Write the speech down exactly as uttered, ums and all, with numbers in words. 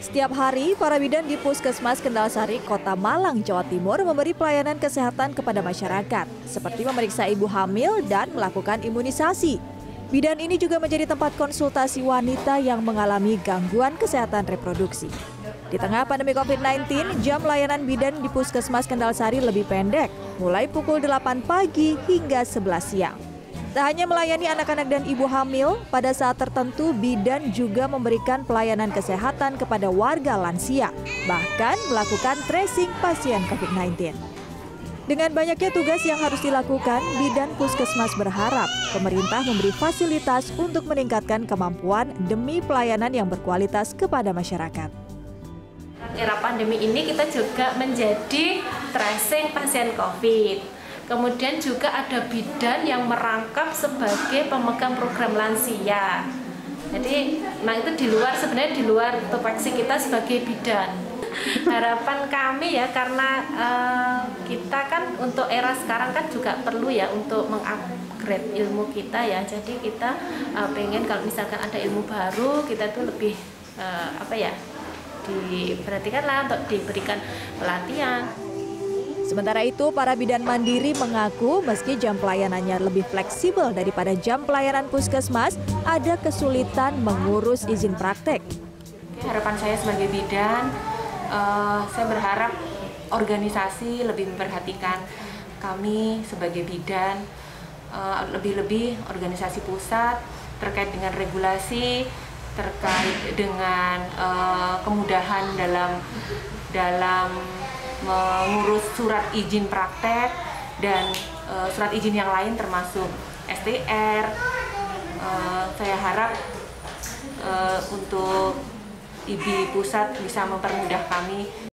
Setiap hari, para bidan di Puskesmas Kendalsari, Kota Malang, Jawa Timur memberi pelayanan kesehatan kepada masyarakat, seperti memeriksa ibu hamil dan melakukan imunisasi. Bidan ini juga menjadi tempat konsultasi wanita yang mengalami gangguan kesehatan reproduksi. Di tengah pandemi covid sembilan belas, jam layanan bidan di Puskesmas Kendalsari lebih pendek, mulai pukul delapan pagi hingga sebelas siang. Tak hanya melayani anak-anak dan ibu hamil, pada saat tertentu bidan juga memberikan pelayanan kesehatan kepada warga lansia, bahkan melakukan tracing pasien covid sembilan belas. Dengan banyaknya tugas yang harus dilakukan, bidan Puskesmas berharap pemerintah memberi fasilitas untuk meningkatkan kemampuan demi pelayanan yang berkualitas kepada masyarakat. Era pandemi ini kita juga menjadi tracing pasien COVID. Kemudian juga ada bidan yang merangkap sebagai pemegang program lansia. Jadi, nah itu di luar sebenarnya di luar tupoksi kita sebagai bidan. Harapan kami ya, karena uh, kita kan untuk era sekarang kan juga perlu ya untuk mengupgrade ilmu kita ya. Jadi kita uh, pengen kalau misalkan ada ilmu baru, kita tuh lebih uh, apa ya, diperhatikan lah untuk diberikan pelatihan. Sementara itu, para bidan mandiri mengaku meski jam pelayanannya lebih fleksibel daripada jam pelayanan puskesmas, ada kesulitan mengurus izin praktek. Harapan saya sebagai bidan, uh, saya berharap organisasi lebih memperhatikan kami sebagai bidan, uh, lebih-lebih organisasi pusat terkait dengan regulasi, terkait dengan uh, kemudahan dalam dalam mengurus surat izin praktek dan uh, surat izin yang lain termasuk S T R. Uh, saya harap uh, untuk I B pusat bisa mempermudah kami.